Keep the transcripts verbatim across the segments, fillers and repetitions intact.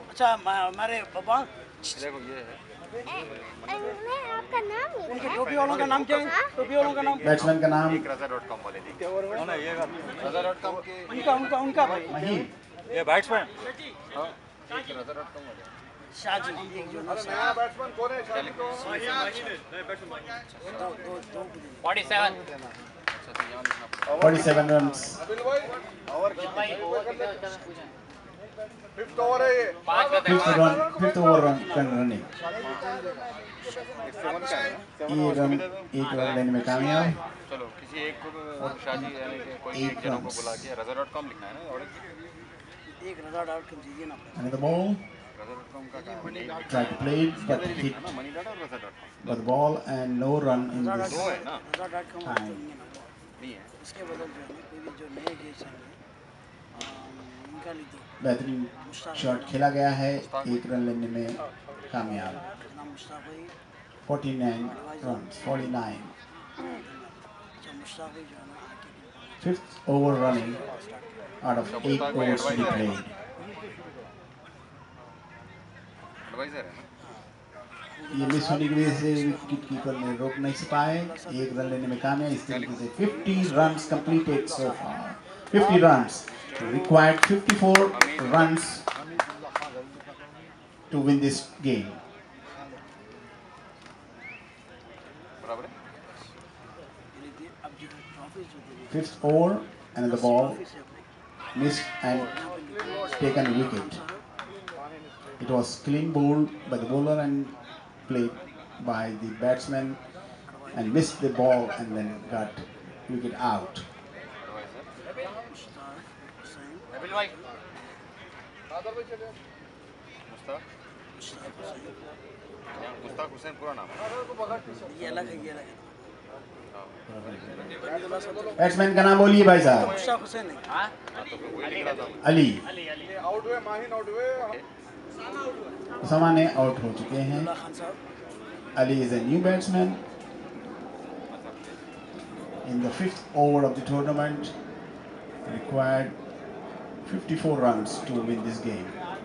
अच्छा हमारे पापा देखो ये है आपका नाम ही उनके टोपी वालों का नाम क्या है? टोपी वालों का नाम बैट्समैन का नाम एक रज़ा डॉट कॉम वाले थी ना ये रज़ा डॉट कॉम के उनका उनका उनका भाई महीन। ये बैट्समैन हाँ एक रज़ा डॉट कॉम वाले शाजी एक जो ना नया बैट्समैन कौन है शादी को दो दो दो फोर्टी सेवन अच्छा तो यहाँ लिखना पड़ेगा forty-seven runs. अबिल भाई ओवर फिफ्थ ओवर है ये Fifth run, fifth over run run running. Seven का है ये रन एक रन लेने में कामयाब। चलो किसी एक को शादी यानी कि कोई एक जनों को बुला के रज़ा डॉट कॉम लिखना है ना और एक रज़ा डॉट कॉम दीजिए ना And the ball Raza dot com का क्या money tried to play it, but hit ना मनी डॉट और Raza dot com but the ball and no run in Raza this. दो है ना रज़ा डॉट कॉम हाँ। नहीं है इसके बदल जो है ना कोई भी जो नए गेस्ट हैं इनका लिख दो बेहतरीन शॉट खेला गया है, एक रन लेने में कामयाब। नाम मुश्ताक भाई forty-nine runs, forty-nine. अच्छा मुश्ताक भाई जो है ना आके Fifth over running out of eight overs to be played. Adviser है ना ये मिस होने की वजह से विकेट कीपर ने रोक नहीं पाए, एक रन लेने में कामयाब। इस तरीके से fifty runs completed so far. fifty runs required, fifty-four runs to win this game. बराबर है ये लिख दिए अब जो है ट्रॉफी जो दे Fifth over and the ball trophy से अपने missed and taken a wicket. It was clean bowled by the bowler and played by the batsman and missed the ball and then got wicket out. Mushtaq Hussain एबिल भाई नादर भाई चले मुस्ताक मुश्ताक हुसैन मुस्ताक हुसैन पूरा नाम नादर को पकड़ ये अलग है ये अलग है अब्दुल्ला साहब बैट्समैन का नाम बोलिए भाई साहब। मुश्ताक हुसैन है हाँ तो फिर वही लिख रहा था अली। ये आउट हुए माहिन आउट हुए उसामा ने आउट हो चुके हैं। अब्दुल्ला खान साहब Ali is a new batsman in the fifth over of the tournament. Required fifty-four runs to win this game.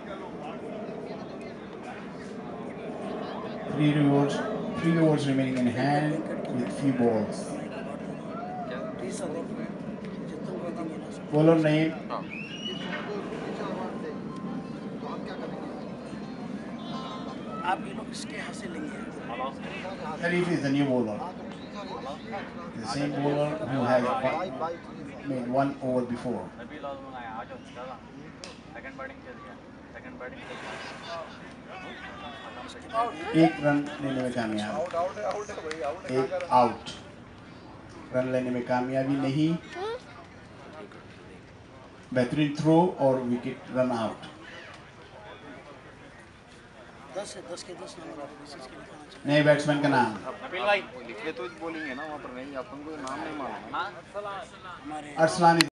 Three overs, three overs remaining in hand with few balls. Please sir जितना को देंगे ना sir Bowler name हाँ आप ये लोग इसके यहाँ से लेंगे Sharif is the new bowler. The same bowler who has one, made one over before. अभी लाल मंगाया आज चला सेकंड बैटिंग चल गया सेकंड बैटिंग एक रन लेने में कामयाब। आउट आउट है आउट है भाई आउट है एक आउट। रन लेने में कामयाबी नहीं। बेहतरीन थ्रो और विकेट रन आउट। दस है दस के दस नंबर आप किसी के लिखाना चाहिए नए बैट्समैन का नाम अबिल भाई लिखे तो बोलेंगे ना वहाँ पर नहीं अपन को नाम नहीं मालूम हमारे अरसलान